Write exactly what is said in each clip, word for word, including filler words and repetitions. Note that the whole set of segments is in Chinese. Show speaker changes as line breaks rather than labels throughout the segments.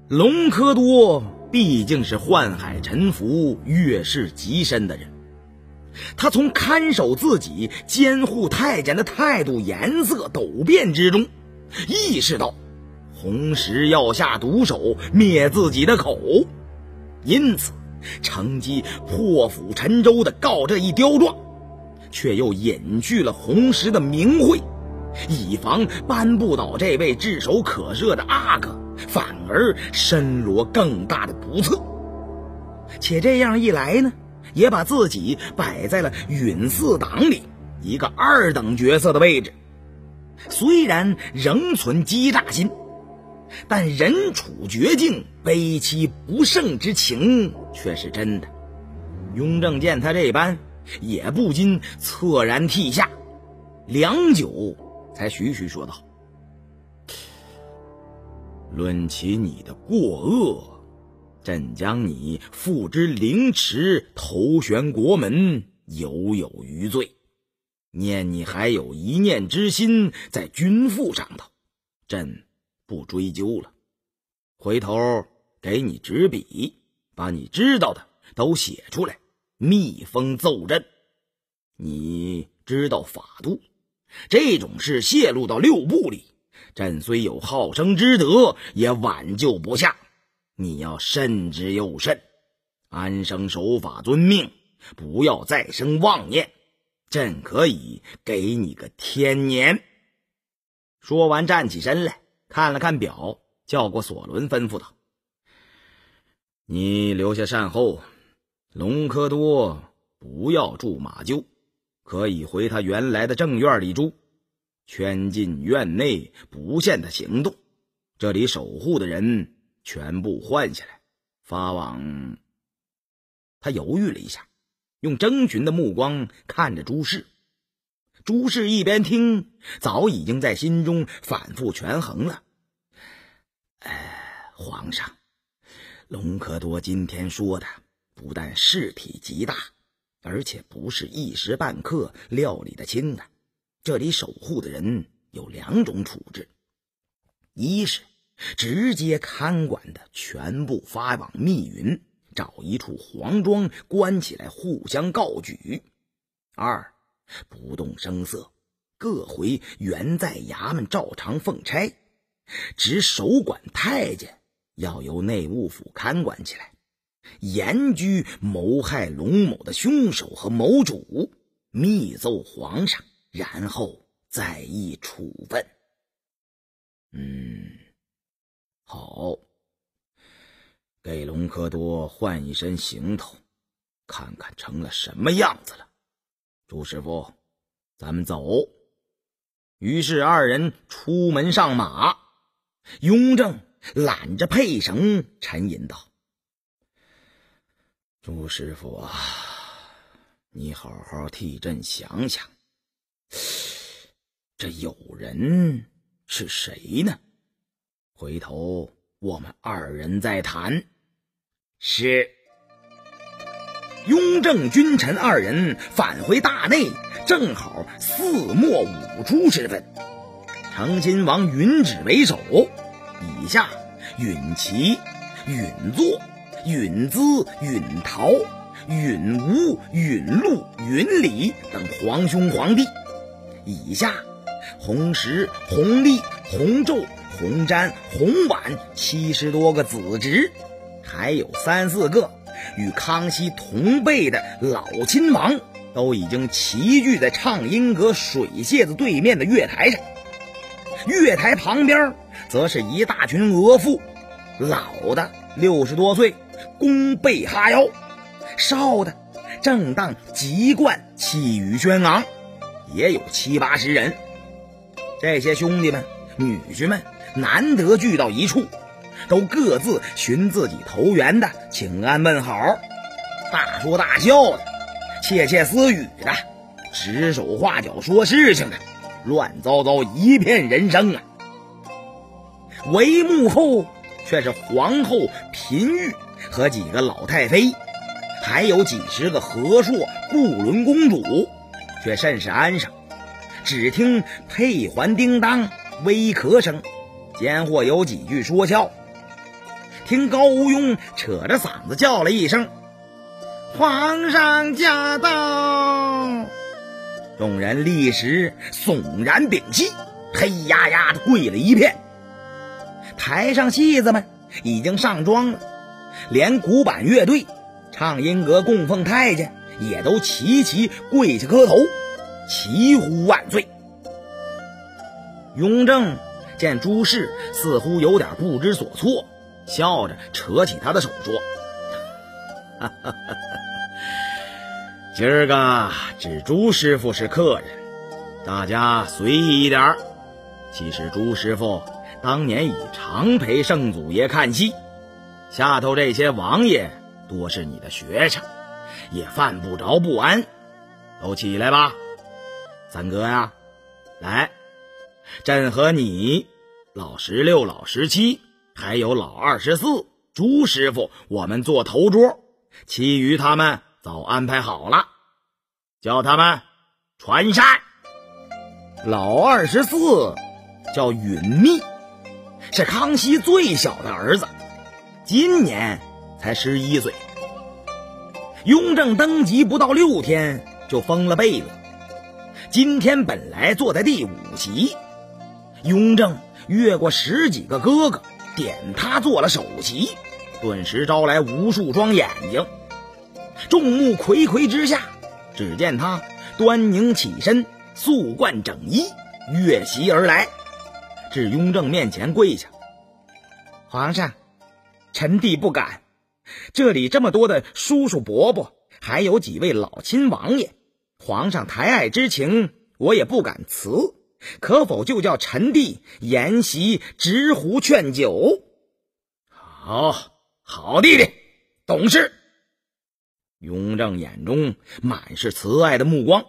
隆科多毕竟是宦海沉浮、越世极深的人，他从看守自己、监护太监的态度、颜色陡变之中，意识到洪石要下毒手灭自己的口，因此乘机破釜沉舟的告这一刁状，却又隐去了洪石的名讳，以防扳不倒这位炙手可热的阿哥，反而身罗更大的不测。且这样一来呢，也把自己摆在了允四党里一个二等角色的位置。虽然仍存欺诈心，但人处绝境，悲戚不胜之情却是真的。雍正见他这般，也不禁恻然涕下，良久才徐徐说道：论起你的过恶，朕将你付之凌迟，头悬国门，犹有余罪。念你还有一念之心在君父上头，朕不追究了。回头给你纸笔，把你知道的都写出来，密封奏朕。你知道法度，这种事泄露到六部里，朕虽有好生之德，也挽救不下。你要慎之又慎，安生守法遵命，不要再生妄念。朕可以给你个天年。说完站起身来，看了看表，叫过索伦，吩咐道：你留下善后，隆科多不要住马厩，可以回他原来的正院里住，圈禁院内不限他行动，这里守护的人全部换下来，发往……他犹豫了一下，用征询的目光看着朱氏。朱氏一边听，早已经在心中反复权衡了。哎，皇上，隆科多今天说的不但事体极大，而且不是一时半刻料理得清的。这里守护的人有两种处置，一是直接看管的全部发往密云，找一处黄庄关起来互相告举；二，不动声色，各回原在衙门照常奉差，只守管太监要由内务府看管起来，严拘谋害龙某的凶手和谋主，密奏皇上，然后再议处分。嗯，好，给隆科多换一身行头，看看成了什么样子了。朱师傅，咱们走。于是二人出门上马。雍正揽着佩绳沉吟道：朱师傅啊，你好好替朕想想，这友人是谁呢？回头我们二人再谈。是。雍正君臣二人返回大内，正好四末五初时分。成亲王允旨为首，以下允齐、允祚、允资、允陶、允吴、允禄、允礼等皇兄皇帝，以下洪石、洪立、洪昼、洪瞻、洪婉七十多个子侄，还有三四个与康熙同辈的老亲王，都已经齐聚在畅音阁水榭子对面的月台上。月台旁边则是一大群额驸，老的六十多岁，弓背哈腰；少的正当籍贯，气宇轩昂，也有七八十人。这些兄弟们、女婿们难得聚到一处，都各自寻自己投缘的请安问好，大说大笑的，窃窃私语的，指手画脚说事情的，乱糟糟一片人生啊。帷幕后却是皇后嫔御和几个老太妃，还有几十个和硕固伦公主，却甚是安生。只听佩环叮当微咳声，间或有几句说笑。 听高无庸扯着嗓子叫了一声：“皇上驾到！”众人立时悚然屏息，黑压压的跪了一片。台上戏子们已经上妆了，连古板乐队、唱音阁供奉太监也都齐齐跪下磕头，齐呼万岁。雍正见朱氏似乎有点不知所措，笑着扯起他的手说：“哈哈哈哈，今儿个只朱师傅是客人，大家随意一点。其实朱师傅当年已常陪圣祖爷看戏，下头这些王爷多是你的学生，也犯不着不安。都起来吧，三哥呀，来，朕和你老十六、老十七还有老二十四朱师傅我们做头桌，其余他们早安排好了，叫他们传膳。老二十四叫允密，是康熙最小的儿子，今年才十一岁。雍正登基不到六天就封了贝勒，今天本来坐在第五席，雍正越过十几个哥哥，点他做了首席，顿时招来无数双眼睛。众目睽睽之下，只见他端凝起身，素冠整衣，越席而来，至雍正面前跪下：“皇上，臣弟不敢，这里这么多的叔叔伯伯，还有几位老亲王爷，皇上抬爱之情，我也不敢辞，可否就叫臣弟沿袭执壶劝酒？”“好，好弟弟，懂事。”雍正眼中满是慈爱的目光。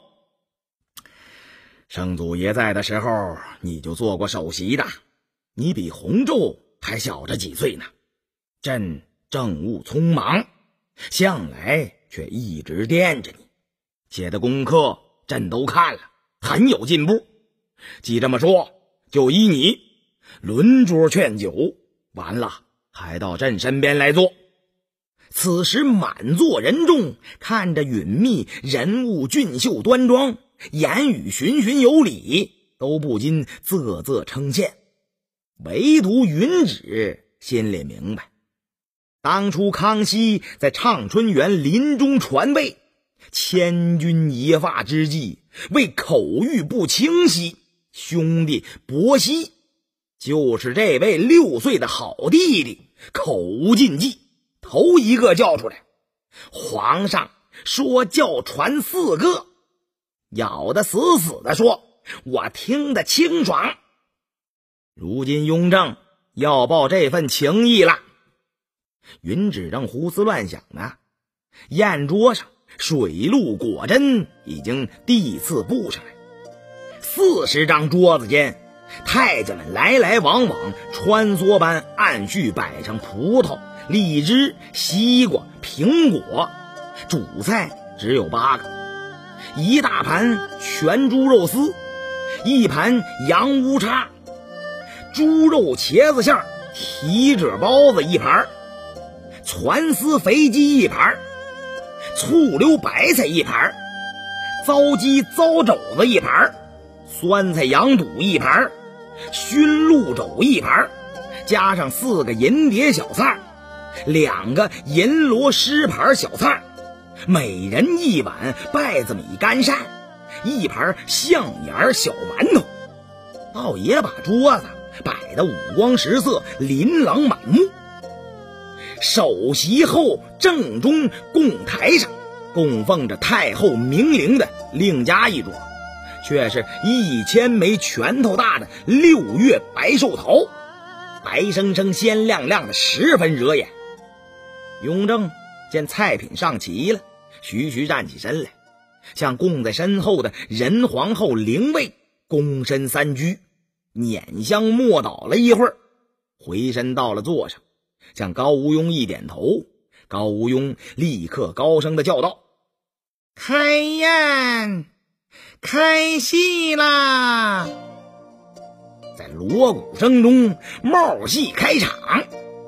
圣祖爷在的时候，你就做过首席的，你比弘昼还小着几岁呢。朕政务匆忙，向来却一直惦着你，写的功课朕都看了，很有进步。既这么说，就依你轮桌劝酒，完了还到朕身边来坐。此时满座人众看着允密人物俊秀端庄，言语循循有礼，都不禁啧啧称羡。唯独允旨心里明白，当初康熙在畅春园临终传位，千钧一发之际，为口欲不清晰，兄弟伯息，就是这位六岁的好弟弟口无禁忌，头一个叫出来，皇上说叫传四个，咬得死死的说，我听得清爽。如今雍正要报这份情谊了。允旨正胡思乱想呢，宴桌上水陆果珍已经递次布上来，四十张桌子间，太监们来来往往，穿梭般按序摆上葡萄、荔枝、西瓜、苹果，主菜只有八个：一大盘全猪肉丝，一盘羊乌叉，猪肉茄子馅蹄褶包子一盘，攒丝肥鸡一盘，醋溜白菜一盘，糟鸡糟肘子一盘，酸菜羊肚一盘，熏鹿肘一盘，加上四个银碟小菜，两个银螺狮盘小菜，每人一碗稗子米干鳝，一盘象眼小馒头，倒也把桌子摆得五光十色，琳琅满目。首席后正中供台上供奉着太后明灵的另加一桌，却是一千枚拳头大的六月白寿桃，白生生鲜亮亮的，十分惹眼。雍正见菜品上齐了，徐徐站起身来，向供在身后的仁皇后灵位躬身三鞠，捻香默祷了一会儿，回身到了座上，向高无庸一点头。高无庸立刻高声的叫道：“开宴，开戏啦！”在锣鼓声中，帽戏开场。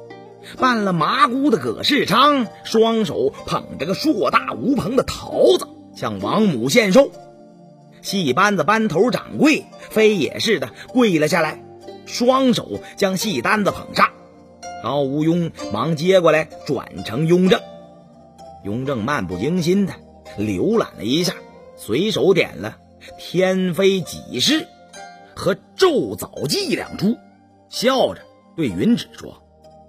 扮了麻姑的葛世昌，双手捧着个硕大无朋的桃子，向王母献寿。戏班子班头掌柜非也似的跪了下来，双手将戏单子捧上。高无庸忙接过来，转成雍正。雍正漫不经心的浏览了一下，随手点了天妃几事和昼早记两出，笑着对云芷说：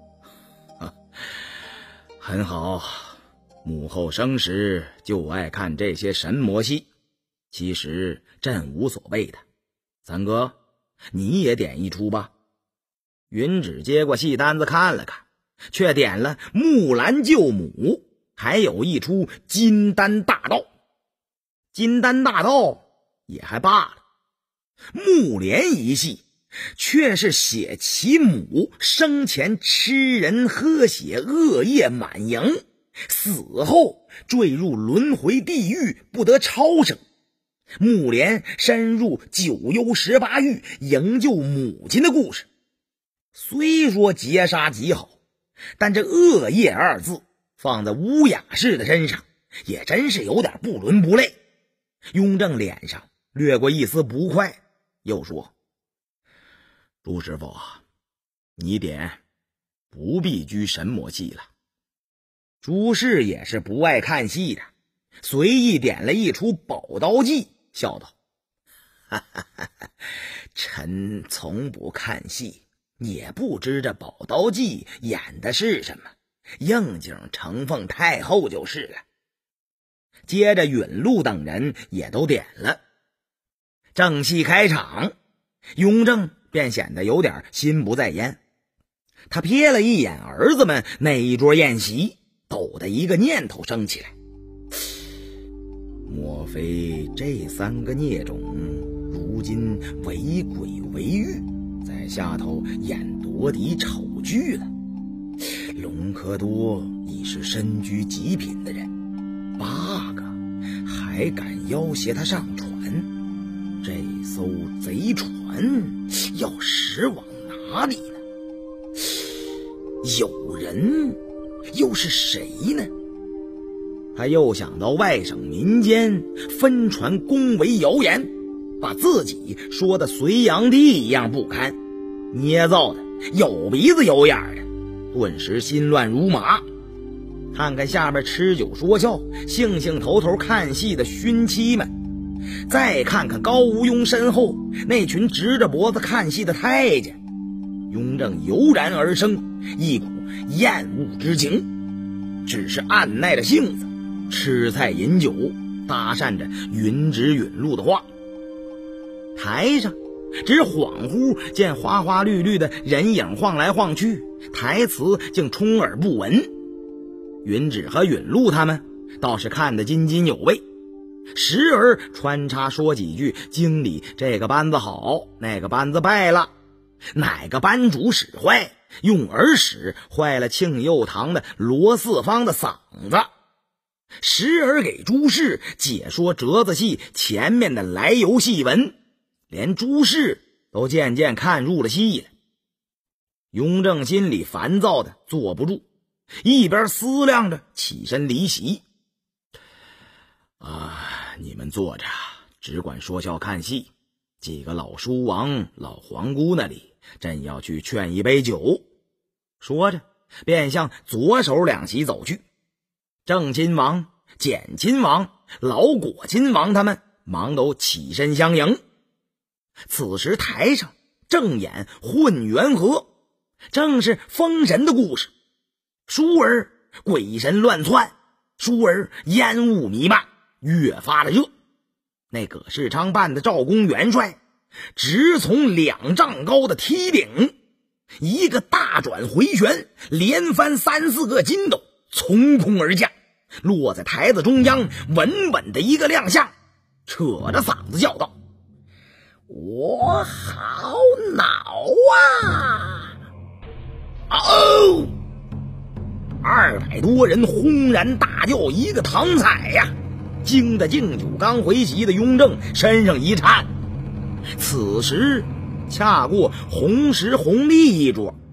很好，母后生时就爱看这些神魔戏，其实朕无所谓的。三哥，你也点一出吧。云芷接过戏单子看了看，却点了木兰救母，还有一出金丹大盗。金丹大盗也还罢了，木莲一戏却是写其母生前吃人喝血，恶业满盈，死后坠入轮回地狱，不得超生。木莲深入九幽十八狱营救母亲的故事，虽说劫杀极好，但这恶业二字放在乌雅氏的身上，也真是有点不伦不类。雍正脸上掠过一丝不快，又说：朱师傅啊，你点不必拘神魔戏了。朱氏也是不爱看戏的，随意点了一出宝刀记，笑道：哈哈哈哈，臣从不看戏，也不知这宝刀记演的是什么，应景承奉太后就是了。接着允禄等人也都点了。正戏开场，雍正便显得有点心不在焉。他瞥了一眼儿子们那一桌宴席，陡的一个念头升起来：莫非这三个孽种如今为鬼为欲，在下头演夺嫡丑剧了？隆科多已是身居极品的人，八个还敢要挟他上船，这艘贼船要驶往哪里呢？有人又是谁呢？他又想到外省民间分传恭维谣言，把自己说的隋炀帝一样不堪，捏造的有鼻子有眼的，顿时心乱如麻。看看下边吃酒说笑兴兴头头看戏的勋妻们，再看看高无庸身后那群直着脖子看戏的太监，雍正油然而生一股厌恶之情，只是按耐着性子吃菜饮酒，搭讪着云芷允禄的话。台上只恍惚见花花绿绿的人影晃来晃去，台词竟充耳不闻。云芷和允禄他们倒是看得津津有味，时而穿插说几句经理这个班子好，那个班子败了，哪个班主使坏，用耳使坏了庆佑堂的罗四方的嗓子，时而给朱氏解说折子戏前面的来由戏文，连朱氏都渐渐看入了戏了。雍正心里烦躁的坐不住，一边思量着起身离席。啊，你们坐着只管说笑看戏，几个老叔王老皇姑那里朕要去劝一杯酒。说着便向左手两席走去。正亲王、简亲王、老果亲王他们忙都起身相迎。此时台上正演混元和，正是封神的故事。倏儿鬼神乱窜，倏儿烟雾弥漫，越发的热。那葛世昌扮的赵公元帅直从两丈高的梯顶一个大转回旋，连翻三四个筋斗，从空而降，落在台子中央，稳稳的一个亮相，扯着嗓子叫道：我好恼啊！哦！二百多人轰然大叫一个堂彩呀，惊得敬酒刚回席的雍正身上一颤。此时恰过红石红历一桌，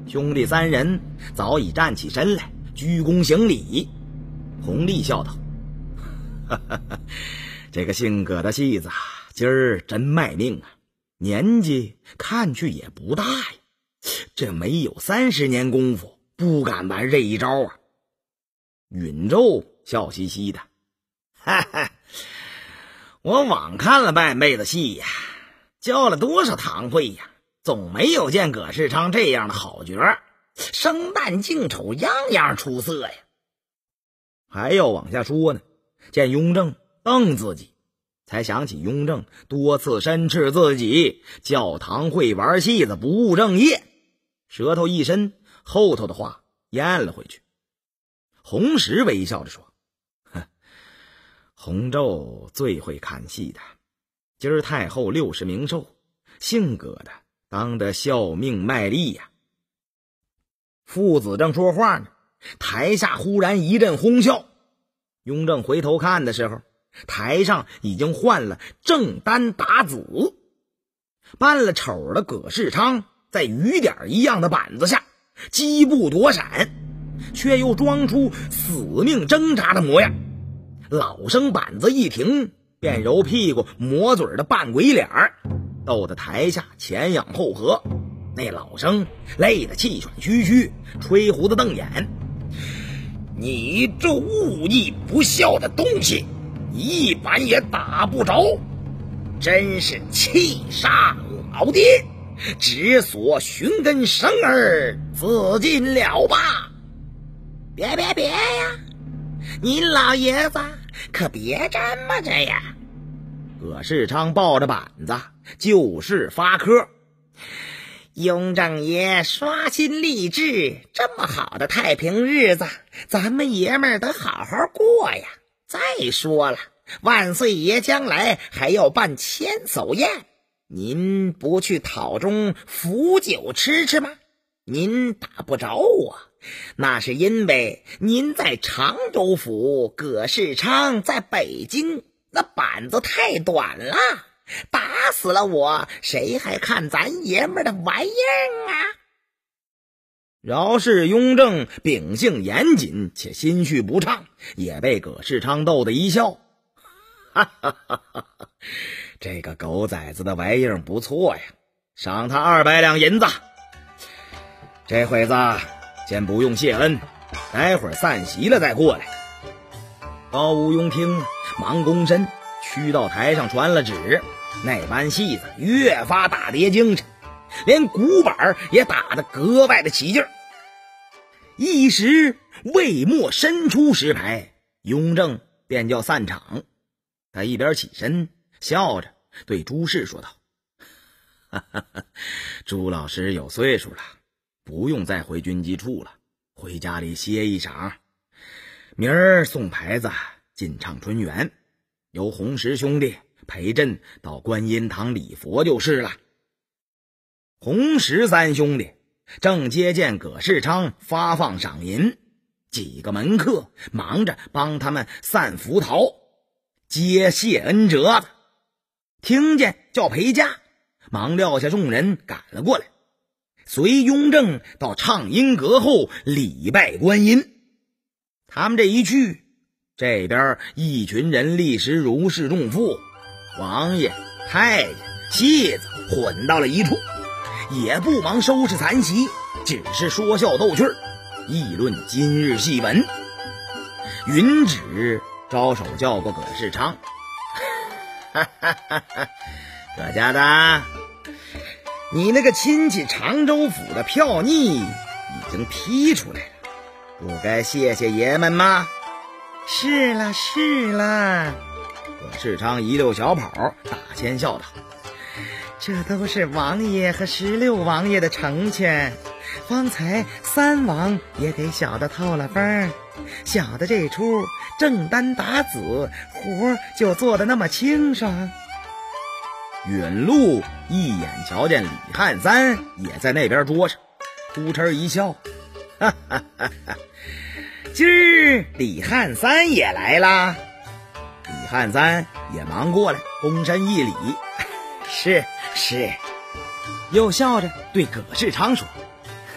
兄弟三人早已站起身来，鞠躬行礼。弘历笑道：“哈哈哈，这个姓葛的戏子今儿真卖命啊！年纪看去也不大呀，这没有三十年功夫，不敢玩这一招啊。”允胄笑嘻嘻的：“哈哈，我枉看了半辈子戏呀，教了多少堂会呀，总没有见葛世昌这样的好角儿，生旦净丑样样出色呀。”还要往下说呢，见雍正瞪自己，才想起雍正多次申斥自己教堂会玩戏子不务正业，舌头一伸，后头的话咽了回去。洪石微笑着说：“哼，洪胄最会看戏的，今儿太后六十冥寿，姓葛的当得效命卖力呀。”父子正说话呢，台下忽然一阵哄笑。雍正回头看的时候，台上已经换了正丹打子，扮了丑的葛世昌在雨点一样的板子下疾步躲闪，却又装出死命挣扎的模样。老生板子一停，便揉屁股抹嘴的扮鬼脸儿，逗得台下前仰后合。那老生累得气喘吁吁，吹胡子瞪眼：“你这忤逆不孝的东西，一板也打不着，真是气杀老爹，只所寻根生儿，自尽了吧！”“别别别呀，您老爷子可别这么着呀！”葛世昌抱着板子就是发科：“雍正爷刷新吏治，这么好的太平日子，咱们爷们儿得好好过呀。再说了，万岁爷将来还要办千叟宴，您不去讨中伏酒吃吃吗？您打不着我，那是因为您在常州府，葛世昌在北京，那板子太短了。打死了我，谁还看咱爷们的玩意儿啊？”饶是雍正秉性严谨且心绪不畅，也被葛世昌逗得一笑：“哈哈哈哈，这个狗崽子的玩意儿不错呀，赏他二百两银子。这会子先不用谢恩，待会儿散席了再过来。”高无庸听了，忙躬身屈到台上传了旨，那班戏子越发打跌精神，连鼓板也打得格外的起劲儿。一时未末伸出十排，雍正便叫散场。他一边起身笑着对朱氏说道：“哈哈哈，朱老师有岁数了，不用再回军机处了，回家里歇一晌，明儿送牌子进畅春园，由洪石兄弟陪朕到观音堂礼佛就是了。”洪石三兄弟正接见葛世昌发放赏银，几个门客忙着帮他们散福桃接谢恩折子，听见叫陪驾，忙撂下众人赶了过来，随雍正到畅音阁后礼拜观音。他们这一去，这边一群人立时如释重负，王爷、太监、戏子混到了一处，也不忙收拾残席，只是说笑逗趣儿，议论今日戏文。允旨招手叫过葛世昌：“哈哈哈哈，葛家的，你那个亲戚常州府的票拟已经批出来了，不该谢谢爷们吗？”“是了是了。”葛世昌一溜小跑打签笑道：“这都是王爷和十六王爷的成全，方才三王也给小的套了风，小的这出正单打子活就做得那么清爽。”允禄一眼瞧见李汉三也在那边桌上，扑哧一笑：“哈哈哈哈，今儿李汉三也来啦。”李汉三也忙过来躬身一礼：“是是。”又笑着对葛世昌说：“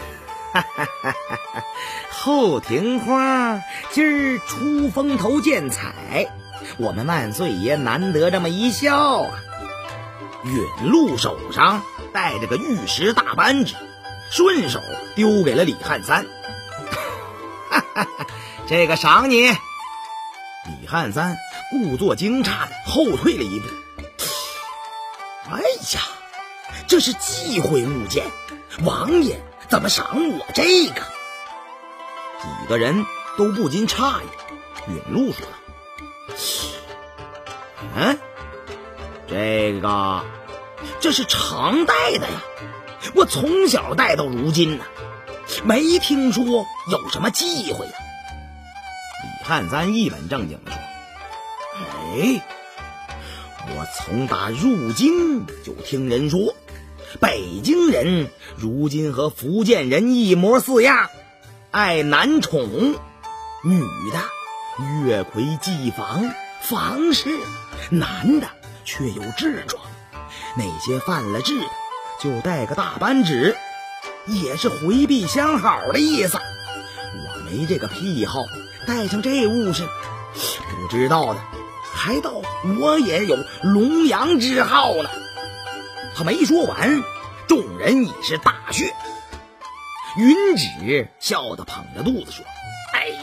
哈哈哈哈，后庭花今儿出风头见彩，我们万岁爷难得这么一笑啊。允禄手上带着个玉石大扳指，顺手丢给了李汉三。哈哈哈，这个赏你。李汉三故作惊诧的后退了一步。哎呀，这是忌讳物件，王爷怎么赏我这个？几个人都不禁诧异。允禄说道：嗯，这个这是常戴的呀，我从小戴到如今呢，没听说有什么忌讳的。李汉三一本正经地说：哎，我从打入京就听人说，北京人如今和福建人一模四样，爱男宠，女的月魁祭房，房事，男的却有痔疮，那些犯了痔的就带个大扳指，也是回避相好的意思。我没这个癖好，带上这物事，不知道的还道我也有龙阳之好呢。他没说完，众人已是大悦。云芷笑得捧着肚子说：哎呀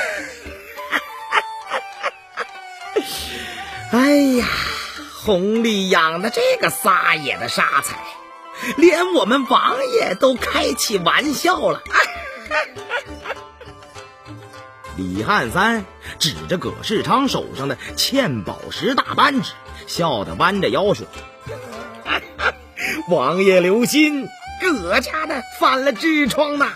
哎呀，弘历养的这个撒野的杀财，连我们王爷都开起玩笑了。李汉三指着葛世昌手上的嵌宝石大扳指，笑得弯着腰说：王爷留心，葛家的犯了痔疮呐。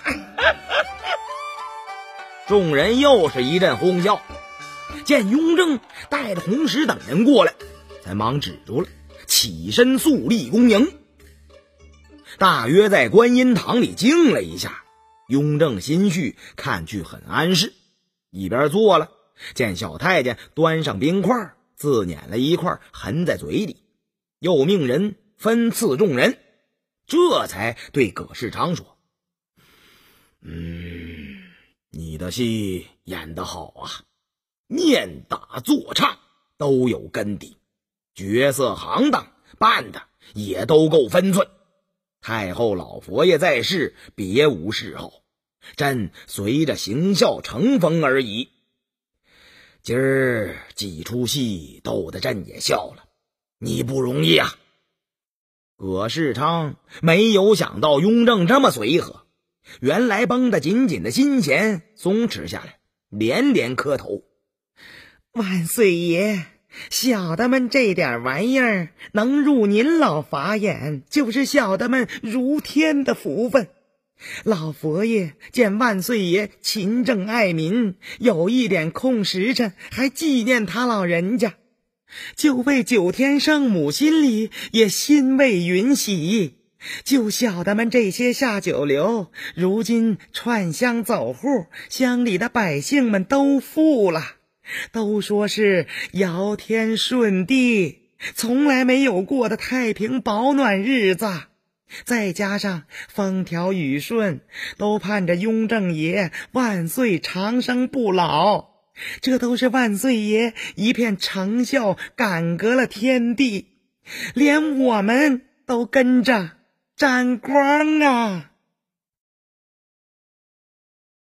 众人又是一阵哄笑，见雍正带着红石等人过来，才忙止住了，起身肃立恭迎。大约在观音堂里静了一下，雍正心绪看去很安适，一边坐了，见小太监端上冰块，自捻了一块含在嘴里，又命人分赐众人，这才对葛世昌说：嗯，你的戏演得好啊，念打作唱都有根底，角色行当扮的也都够分寸。太后老佛爷在世，别无嗜好，朕随着行孝成风而已。今儿几出戏逗得朕也笑了，你不容易啊。葛世昌没有想到雍正这么随和，原来绷得紧紧的心弦松弛下来，连连磕头：万岁爷，小的们这点玩意儿能入您老法眼，就是小的们如天的福分。老佛爷见万岁爷勤政爱民，有一点空时辰还纪念他老人家，就为九天圣母心里也欣慰允喜。就小的们这些下九流，如今串乡走户，乡里的百姓们都富了，都说是尧天顺地，从来没有过的太平保暖日子。再加上风调雨顺，都盼着雍正爷万岁长生不老，这都是万岁爷一片成效感革了天地，连我们都跟着沾光啊。